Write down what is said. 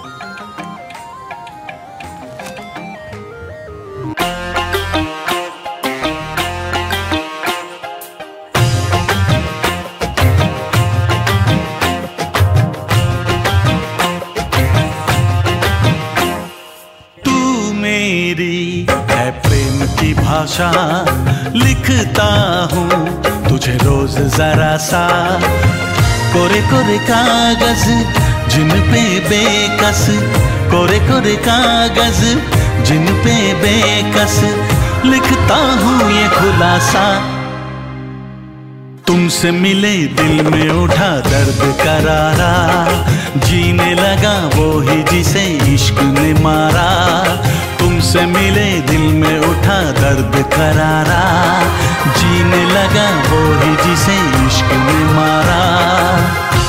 है प्रेम की भाषा, लिखता हूँ तुझे रोज जरा सा। कोरे कोरे कागज जिन पे बेकस, कोरे कोरे कागज जिन पे बेकस, लिखता हूँ ये खुलासा। तुमसे मिले दिल में उठा दर्द करारा, जीने लगा वो ही जिसे इश्क ने मारा। तुमसे मिले दिल में उठा दर्द करारा, जीने लगा वो ही जिसे इश्क ने मारा।